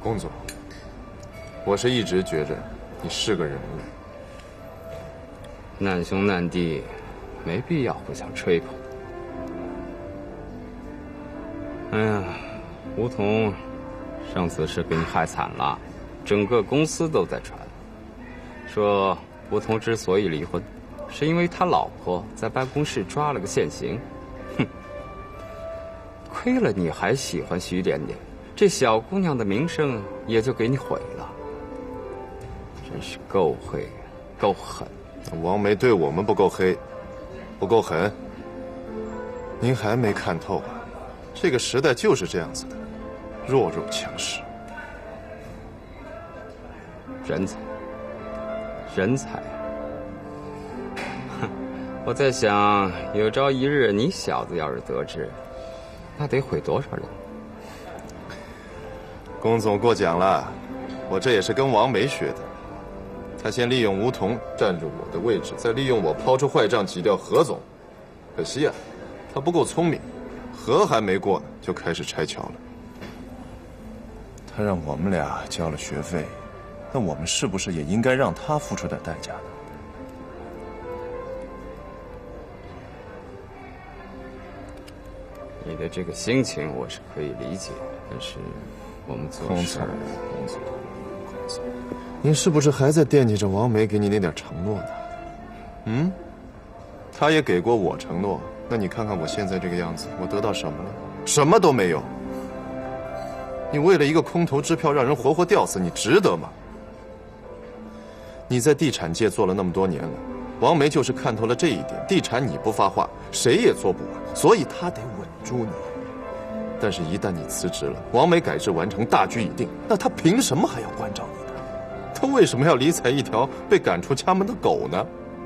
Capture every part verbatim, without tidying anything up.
龚总，我是一直觉着你是个人物。 难兄难弟，没必要互相吹捧。哎呀，吴桐上次是被你害惨了，整个公司都在传，说吴桐之所以离婚，是因为他老婆在办公室抓了个现行。哼，亏了你还喜欢徐点点，这小姑娘的名声也就给你毁了。真是够黑，够狠。 王梅对我们不够黑，不够狠。您还没看透啊？这个时代就是这样子的，弱肉强食。 人才，人才。哼，我在想，有朝一日你小子要是得志，那得毁多少人？ 龚总过奖了，我这也是跟王梅学的。他先利用吴桐占住我的位置，再利用我抛出坏账挤掉何总。可惜啊，他不够聪明，河还没过呢，就开始拆桥了。 他让我们俩交了学费，那我们是不是也应该让他付出点代价呢？ 你的这个心情我是可以理解，但是我们做事儿， 龚总，龚总，您是不是还在惦记着王梅给你那点承诺呢？嗯，他也给过我承诺，那你看看我现在这个样子，我得到什么了？什么都没有。你为了一个空头支票让人活活吊死，你值得吗？你在地产界做了那么多年了，王梅就是看透了这一点，地产你不发话，谁也做不完，所以他得稳住你。但是，一旦你辞职了，王梅改制完成，大局已定，那他凭什么还要关照你呢？他为什么要理睬一条被赶出家门的狗呢？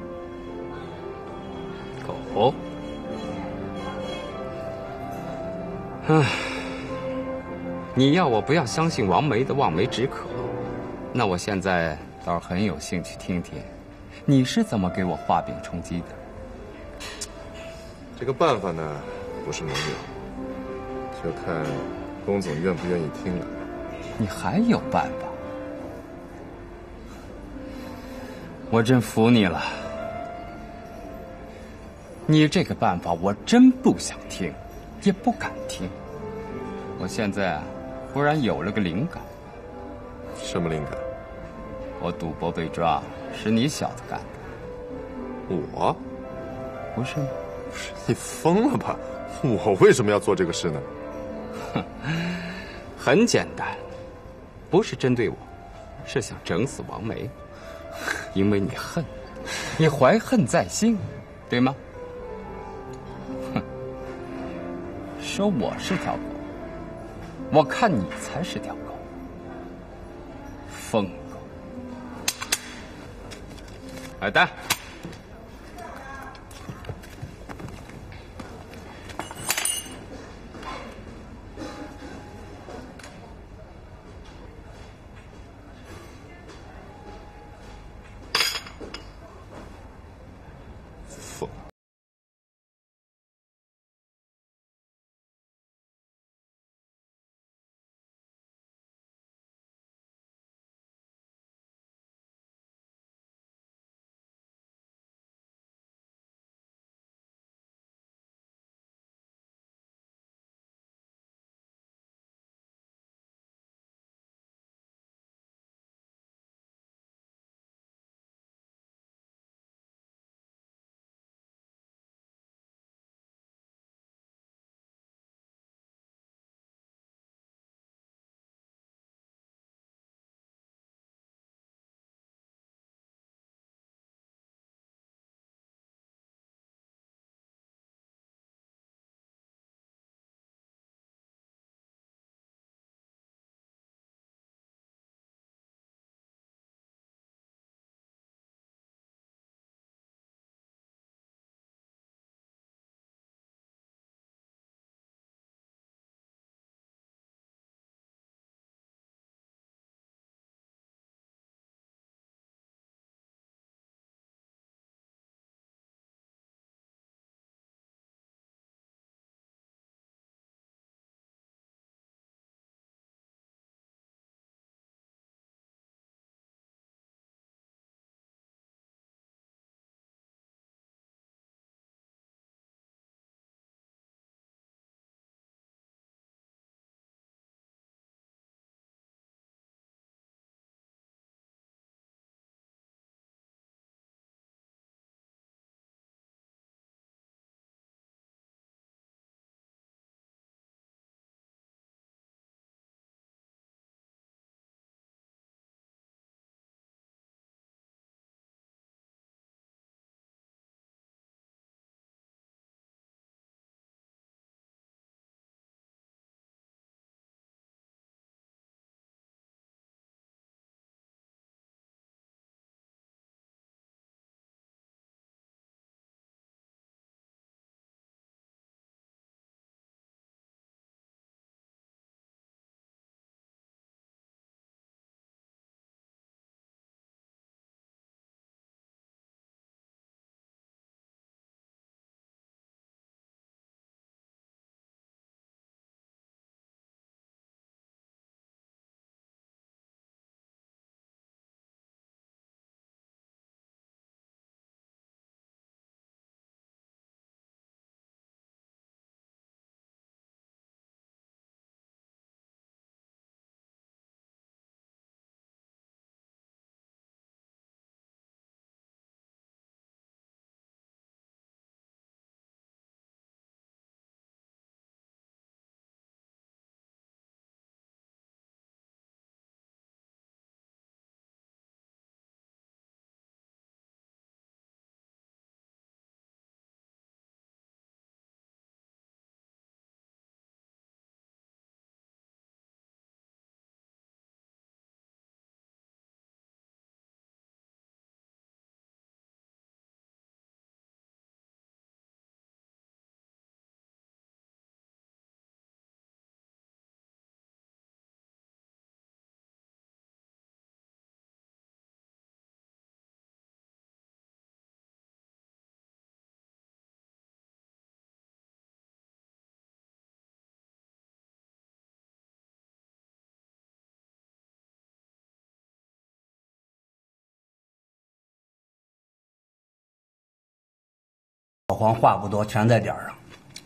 狗？唉，你要我不要相信王梅的望梅止渴，那我现在倒是很有兴趣听听，你是怎么给我画饼充饥的？ 这个办法呢，不是没有，就看龚总愿不愿意听了。 你还有办法？我真服你了。你这个办法我真不想听，也不敢听。我现在啊，忽然有了个灵感。 什么灵感？ 我赌博被抓，是你小子干的。 我？ 不是吗？ 你疯了吧？我为什么要做这个事呢？ 哼，很简单，不是针对我，是想整死王梅，因为你恨，你怀恨在心，对吗？哼，说我是条狗，我看你才是条狗，疯狗。买单。 老黄话不多，全在点儿上。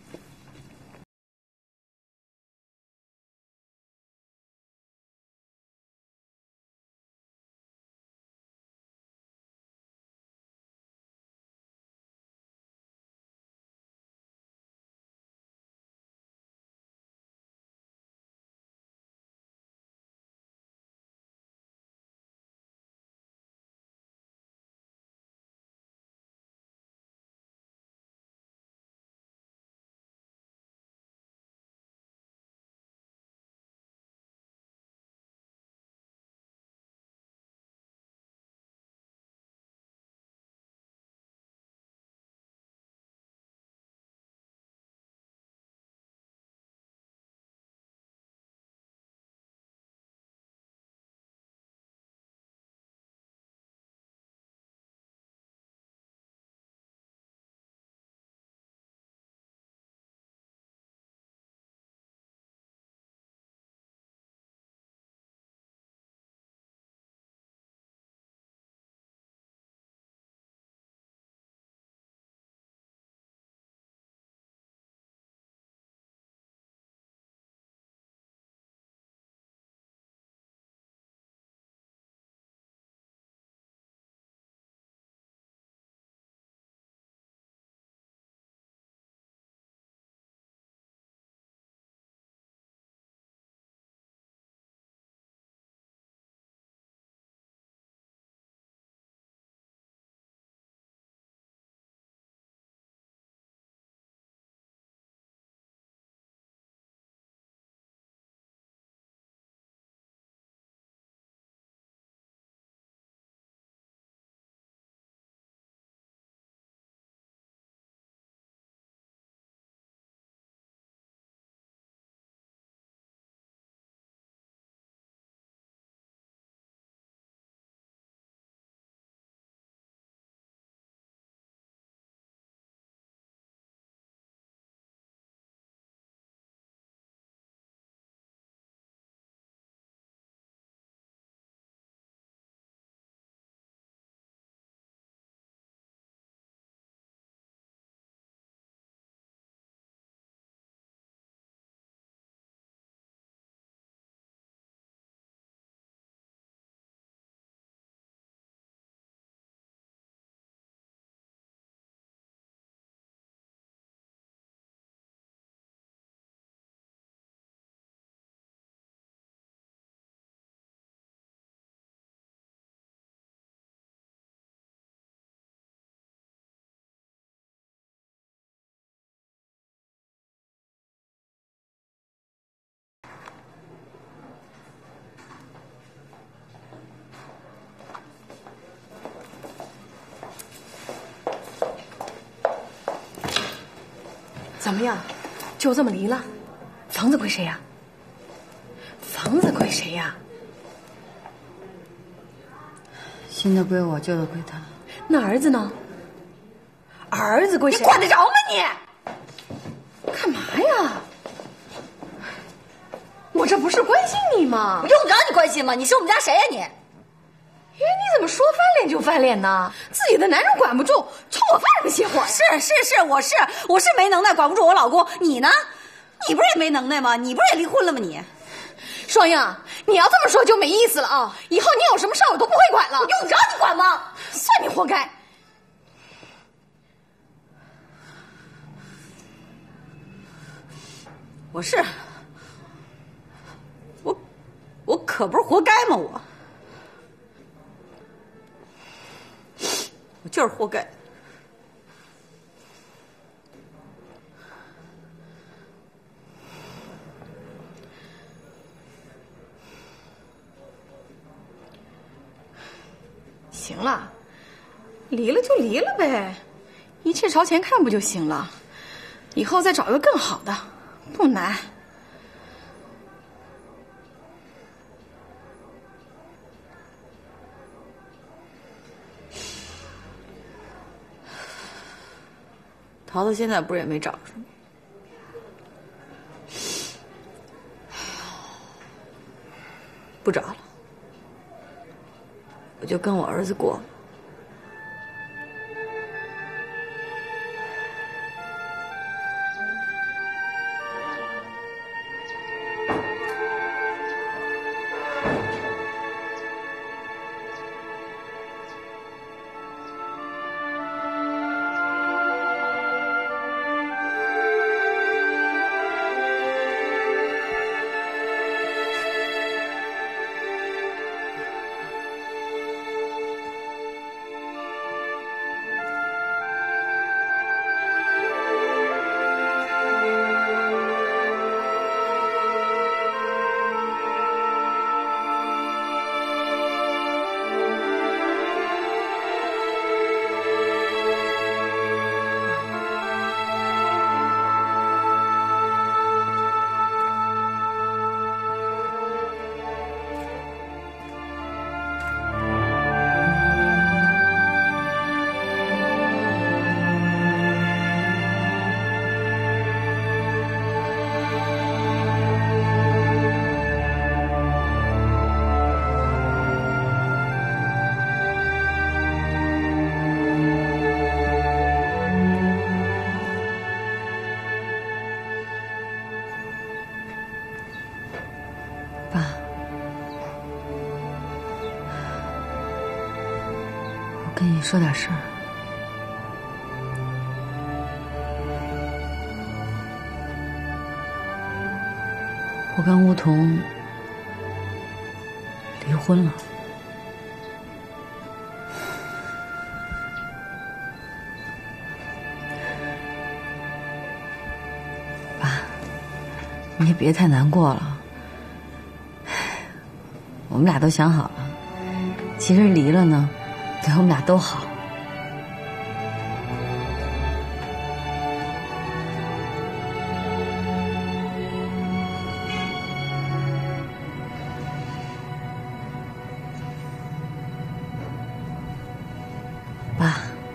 怎么样，就这么离了？房子归谁呀？房子归谁呀？ 新的归我，旧的归他。 那儿子呢？儿子归谁？ 你管得着吗你？ 干嘛呀？我这不是关心你吗？ 我用得着你关心吗？你是我们家谁呀你？ 哎，你怎么说翻脸就翻脸呢？自己的男人管不住，冲我发什么邪火？ 是是是，我是我是没能耐，管不住我老公。你呢？你不是也没能耐吗？你不是也离婚了吗你？ 双英，你要这么说就没意思了啊！以后你有什么事儿我都不会管了。 我用得着你管吗？ 算你活该。 我是我我可不是活该吗我？我就是活该。 行了，离了就离了呗，一切朝前看不就行了？以后再找一个更好的，不难。 桃子现在不是也没找着吗？不找了，我就跟我儿子过。 你说点事儿。我跟梧桐离婚了。爸，你也别太难过了。我们俩都想好了，其实离了呢，对我们俩都好。爸，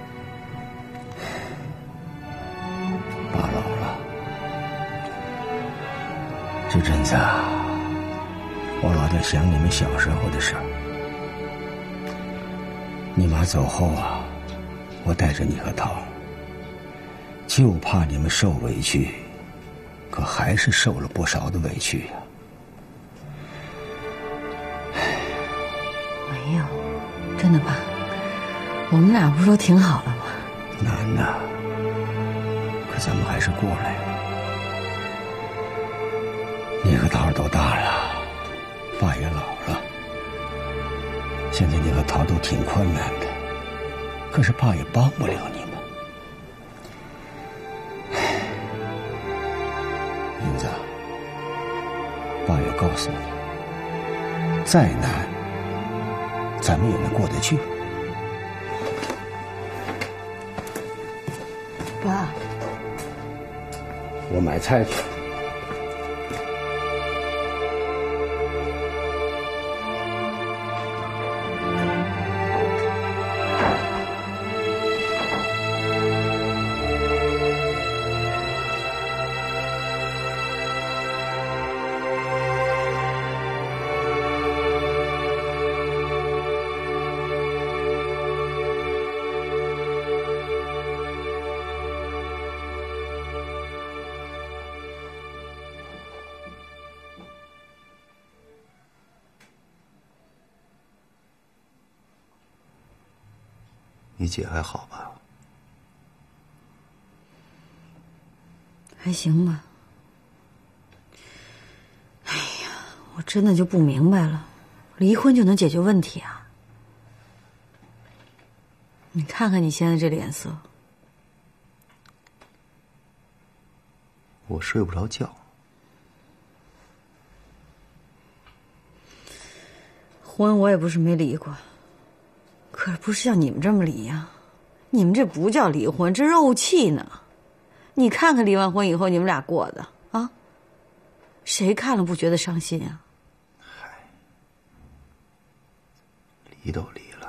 爸老了，这阵子啊，我老在想你们小时候的事儿。你妈走后啊，我带着你和涛，就怕你们受委屈，可还是受了不少的委屈呀。 没有，真的爸，我们俩不是都挺好的吗？ 难呐，可咱们还是过来了。你和涛都大了，爸也老了。现在你和涛都挺困难的，可是爸也帮不了你们。英子，爸要告诉你，再难，咱们也能过得去。 爸， 我买菜去。 你姐还好吧？ 还行吧。哎呀，我真的就不明白了，离婚就能解决问题啊？你看看你现在这脸色。 我睡不着觉。 婚我也不是没离过，可是不是像你们这么离呀？你们这不叫离婚，这肉气呢。你看看离完婚以后你们俩过的啊，谁看了不觉得伤心啊？ 嗨，离都离了，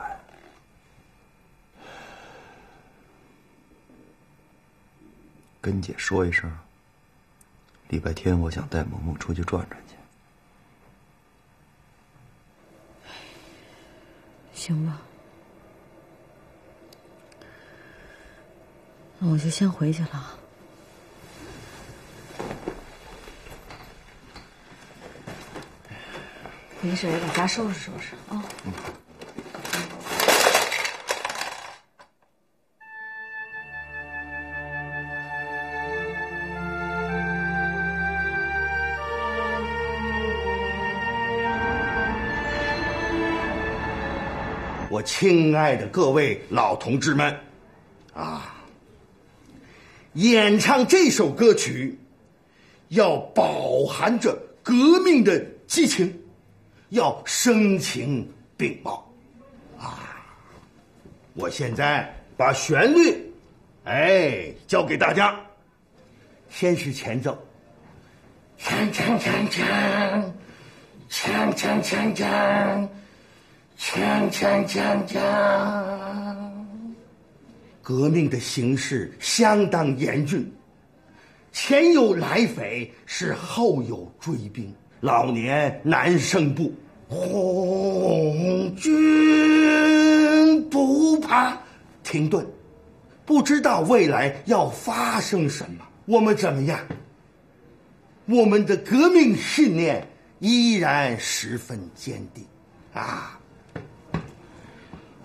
跟姐说一声，礼拜天我想带萌萌出去转转去。 行吧，那我就先回去了。没事，也把家收拾收拾啊。嗯。 我亲爱的各位老同志们，啊，演唱这首歌曲要饱含着革命的激情，要声情并茂啊！我现在把旋律哎交给大家，先是前奏，锵锵锵锵锵锵锵锵锵锵锵锵，革命的形势相当严峻，前有来匪，是后有追兵，老年难胜步，红军不怕停顿，不知道未来要发生什么，我们怎么样？我们的革命信念依然十分坚定啊！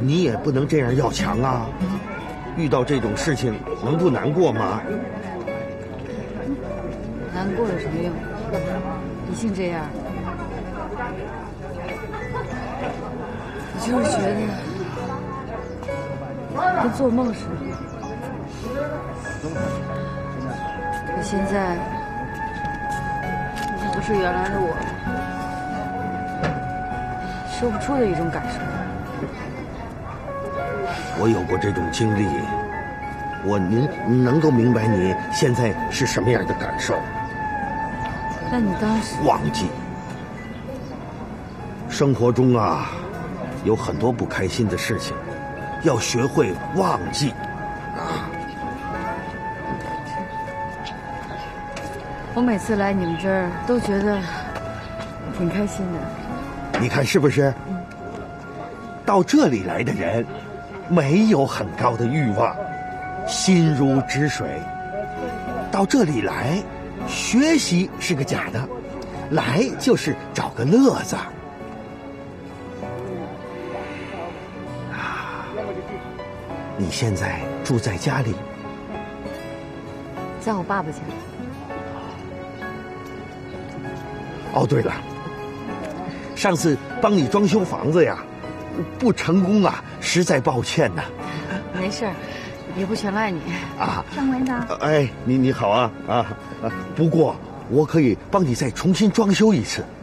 你也不能这样要强啊！遇到这种事情，能不难过吗？ 难过有什么用？已经这样，我就是觉得跟做梦似的。可现在已经不是原来的我了，说不出的一种感受。 我有过这种经历，我能能够明白你现在是什么样的感受。 那你当时忘记，生活中啊，有很多不开心的事情，要学会忘记啊。 我每次来你们这儿都觉得挺开心的。 你看是不是？到这里来的人，没有很高的欲望，心如止水。到这里来，学习是个假的，来就是找个乐子。啊，你现在住在家里？ 在我爸爸家。 哦，对了，上次帮你装修房子呀，不成功啊，实在抱歉呐。 没事儿，也不全赖你啊。 张文导， 哎，你你好啊啊啊！不过我可以帮你再重新装修一次。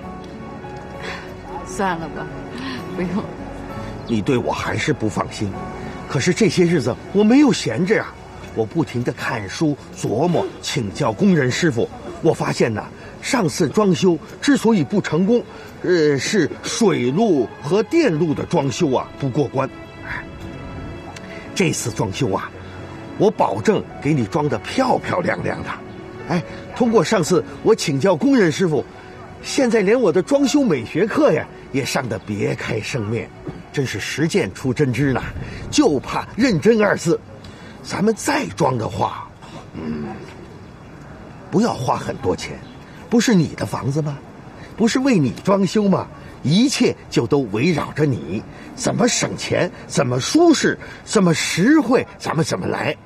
算了吧，不用。 你对我还是不放心，可是这些日子我没有闲着呀，我不停地看书琢磨，请教工人师傅。我发现呢，上次装修之所以不成功，呃，是水路和电路的装修啊不过关。这次装修啊，我保证给你装得漂漂亮亮的。哎，通过上次我请教工人师傅，现在连我的装修美学课呀也上得别开生面，真是实践出真知呢。就怕认真二字，咱们再装的话，嗯，不要花很多钱，不是你的房子吗？不是为你装修吗？一切就都围绕着你，怎么省钱，怎么舒适，怎么实惠，咱们怎么来。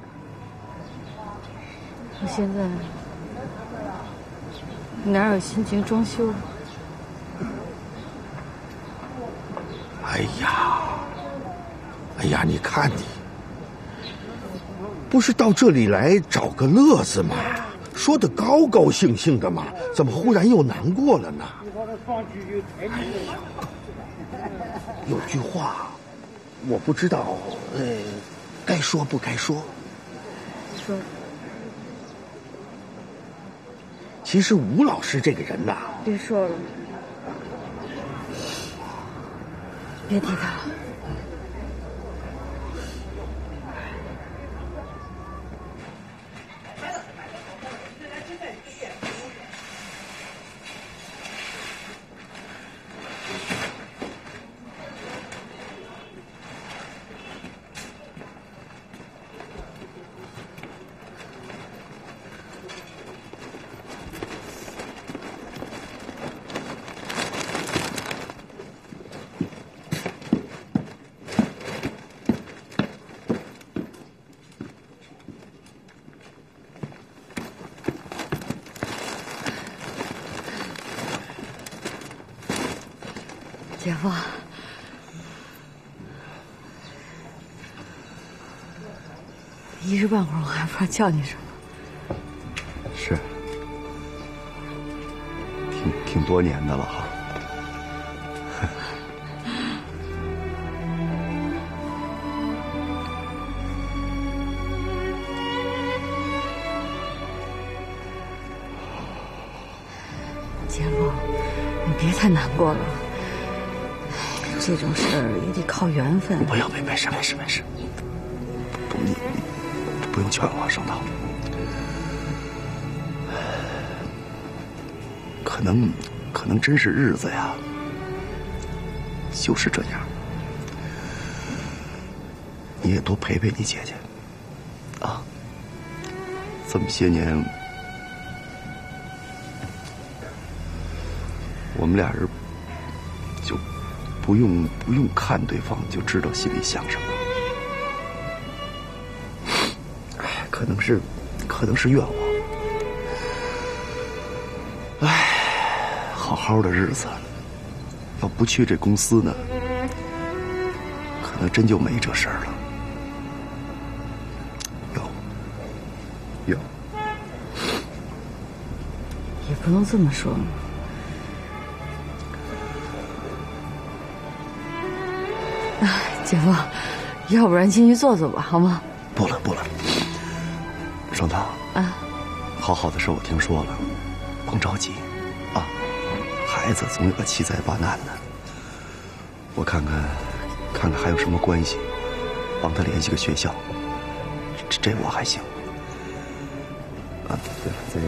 我现在哪有心情装修？ 哎呀，哎呀，你看你，不是到这里来找个乐子吗？说的高高兴兴的嘛，怎么忽然又难过了呢？哎呀，有句话，我不知道，呃，该说不该说。 说。 其实吴老师这个人呐， 别说了，别提他了。姐夫，一时半会儿我还不知道叫你什么。 是，挺挺多年的了哈。 姐夫，你别太难过了。这种事儿也得靠缘分。 不要，没没事没事没事，不你你不用劝我，盛涛。可能可能真是日子呀，就是这样。你也多陪陪你姐姐，啊，这么些年，我们俩人就。不不用不用看对方就知道心里想什么。哎，可能是，可能是愿望。哎，好好的日子，要不去这公司呢，可能真就没这事儿了。有，有。 也不能这么说。哎，姐夫，要不然进去坐坐吧，好吗？ 不了不了，双桃啊， 好好的事我听说了，甭着急啊，孩子总有个七灾八难的。我看看，看看还有什么关系，帮他联系个学校，这这我还行。啊，对了，再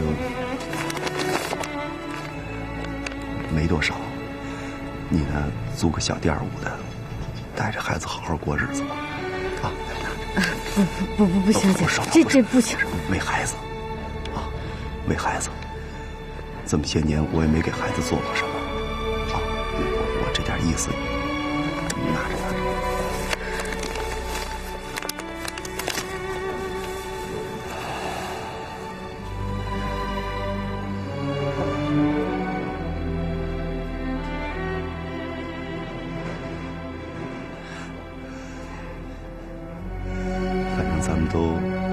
有没多少，你呢租个小店屋的，带着孩子好好过日子吧。啊， 不不不不行，姐，这这不行。 为孩子，啊，为孩子，这么些年我也没给孩子做过什么，啊，我我这点意思，拿着拿着。反正咱们都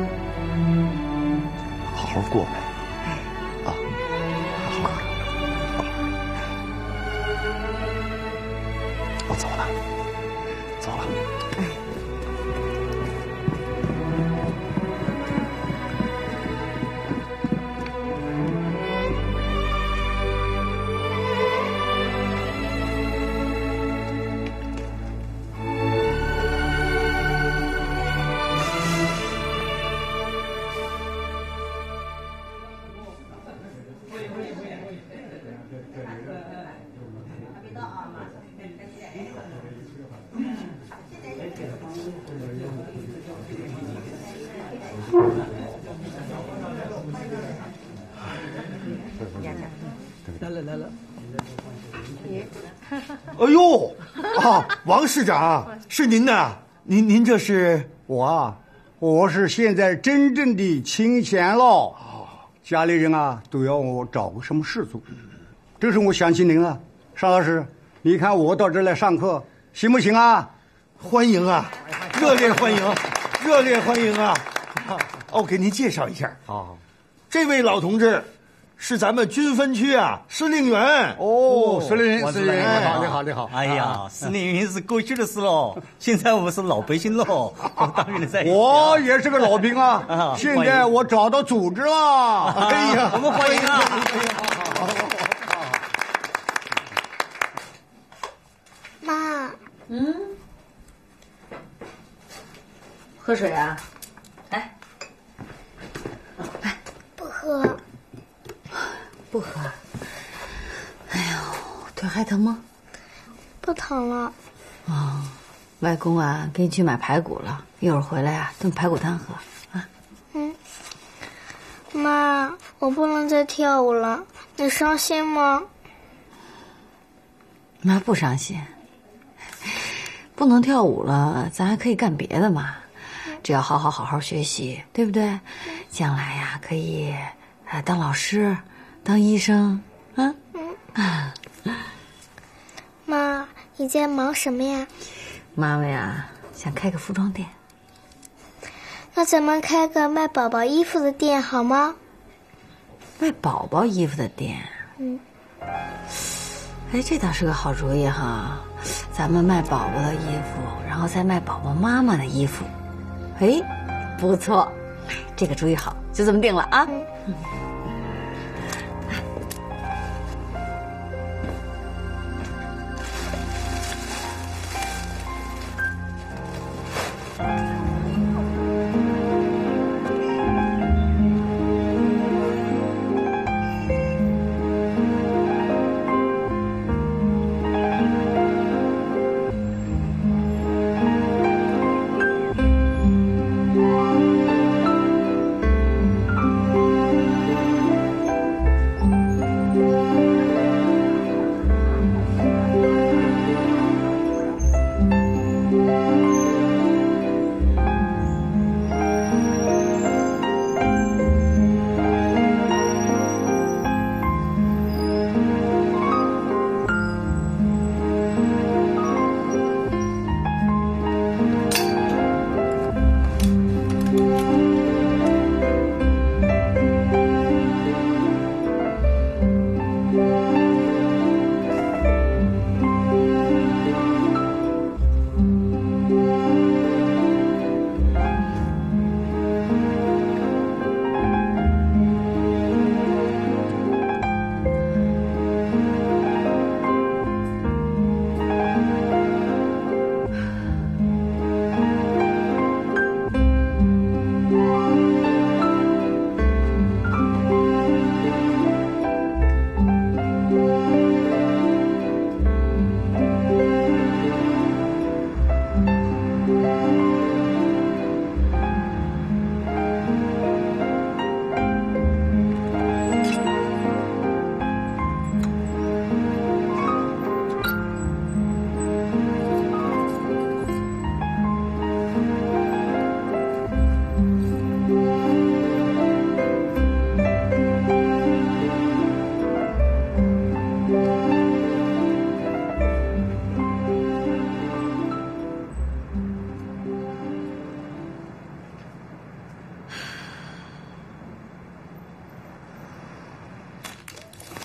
好好过呗，啊，好好的，好好的。我走了，走了。 来了来了。哎呦啊，王市长，是您呐？您您这是？ 我啊，我是现在真正的清闲了。家里人啊都要我找个什么事做，这是我想起您了。尚老师，你看我到这来上课行不行啊？ 欢迎啊，热烈欢迎，热烈欢迎啊！我给您介绍一下， 好， 这位老同志是咱们军分区啊司令员。 哦，司令员， 我司令员， 知道你好，你好，你好。 哎呀，司令员是过去的事喽，现在我们是老百姓喽，当然在一起啊。 我也是个老兵啊， 啊现在我找到组织了。 哎呀， 我们欢迎啊！ 妈， 嗯，喝水啊？来， 不喝。 不喝。哎呦，腿还疼吗？ 不疼了。 哦，外公啊，给你去买排骨了，一会儿回来啊，炖排骨汤喝啊。 嗯。妈，我不能再跳舞了，你伤心吗？ 妈不伤心。不能跳舞了，咱还可以干别的嘛。只要好好好好学习，对不对？将来呀，可以啊当老师，当医生，啊。嗯。 妈，你在忙什么呀？ 妈妈呀，想开个服装店。 那咱们开个卖宝宝衣服的店好吗？ 卖宝宝衣服的店？ 嗯。 哎，这倒是个好主意哈！咱们卖宝宝的衣服，然后再卖宝宝妈妈的衣服。哎，不错，这个主意好，就这么定了啊！嗯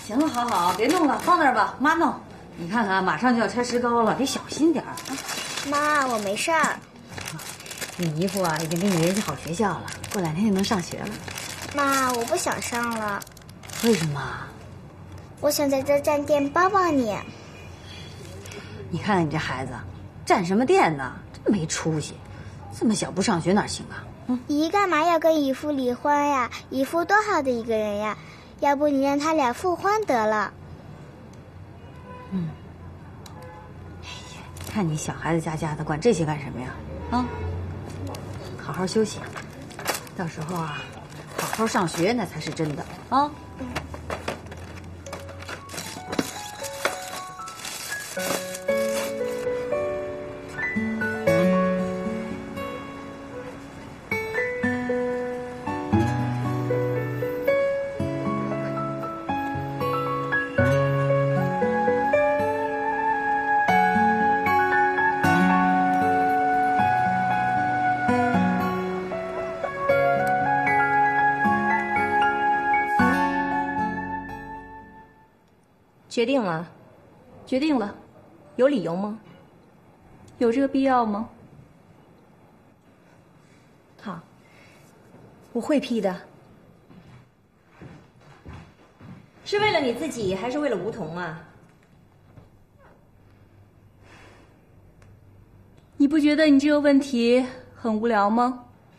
行了，好好，别弄了，放那儿吧，妈弄。你看看，马上就要拆石膏了，得小心点儿啊。 妈，我没事儿。 你姨夫啊，已经给你联系好学校了，过两天就能上学了。 妈，我不想上了。 为什么？ 我想在这站店帮帮你。 你看看你这孩子，站什么店呢？真没出息，这么小不上学哪行啊？嗯， 姨干嘛要跟姨父离婚呀？姨父多好的一个人呀，要不你让他俩复婚得了。 嗯。哎呀，看你小孩子家家的，管这些干什么呀？啊，好好休息，到时候啊，好好上学那才是真的啊。嗯。 决定了，决定了，有理由吗？有这个必要吗？好，我会批的。是为了你自己，还是为了梧桐啊？你不觉得你这个问题很无聊吗？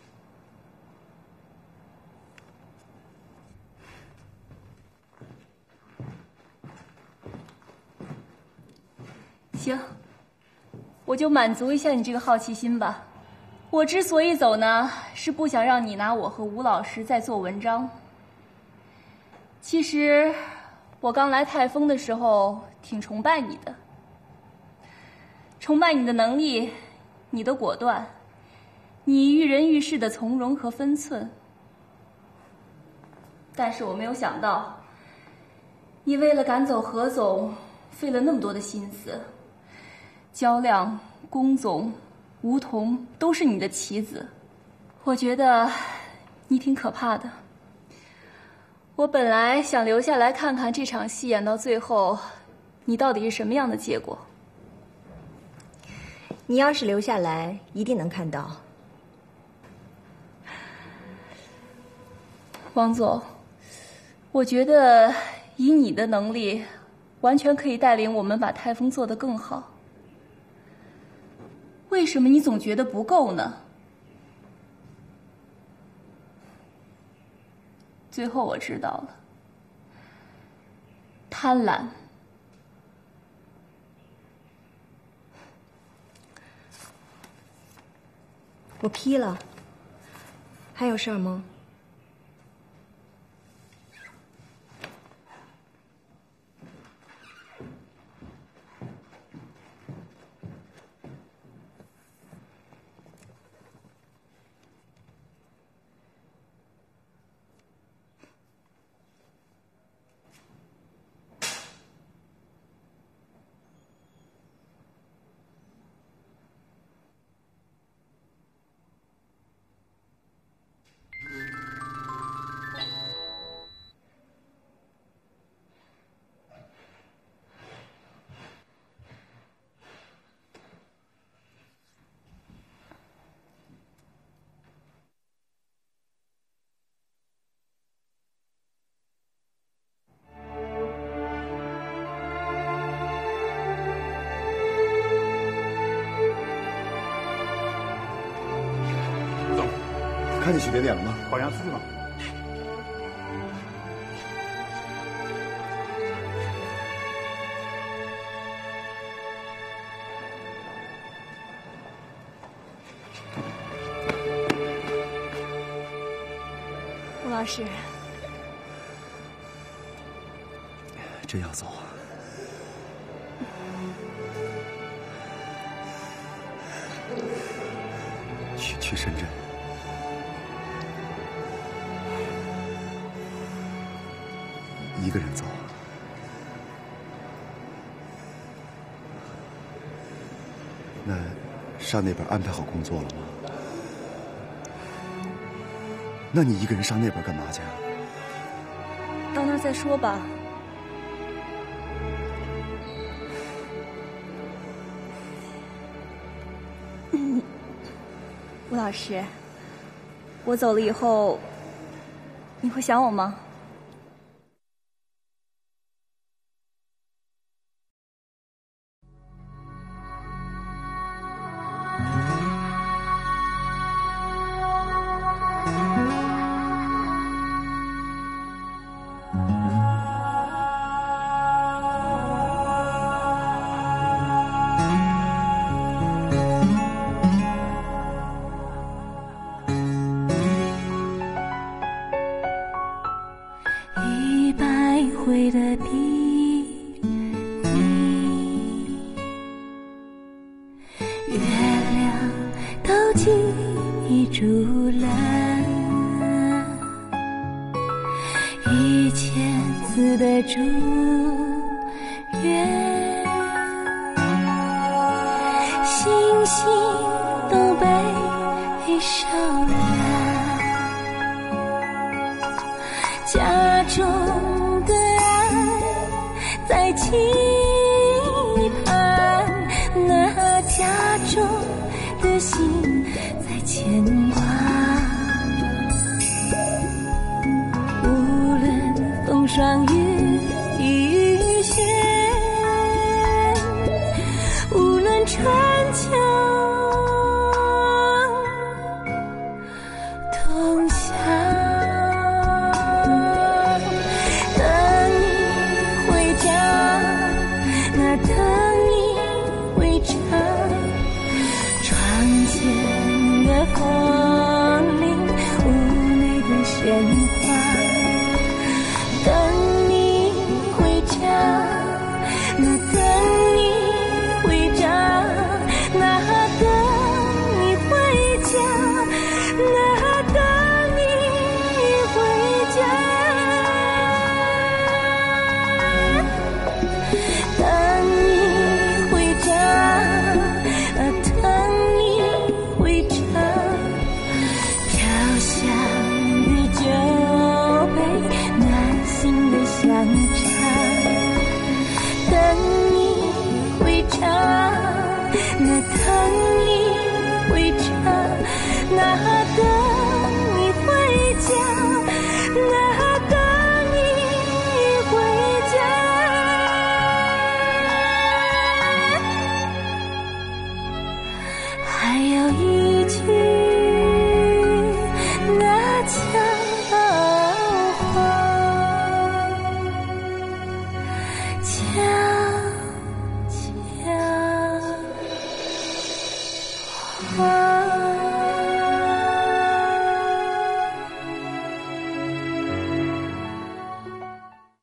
行，我就满足一下你这个好奇心吧。我之所以走呢，是不想让你拿我和吴老师再做文章。其实，我刚来泰丰的时候挺崇拜你的，崇拜你的能力，你的果断，你遇人遇事的从容和分寸。但是我没有想到，你为了赶走何总，费了那么多的心思。焦亮、龚总、梧桐都是你的棋子，我觉得你挺可怕的。我本来想留下来看看这场戏演到最后，你到底是什么样的结果。 你要是留下来，一定能看到。 王总，我觉得以你的能力，完全可以带领我们把泰丰做得更好。为什么你总觉得不够呢？最后我知道了，贪婪。 我批了，还有事儿吗？ 看你去点点了吗？ 好像是吧。 吴老师， 真要走？去去深圳？一个人走？那上那边安排好工作了吗？那你一个人上那边干嘛去啊？ 到那儿再说吧。 吴老师，我走了以后，你会想我吗？ 风铃妩媚的鲜花。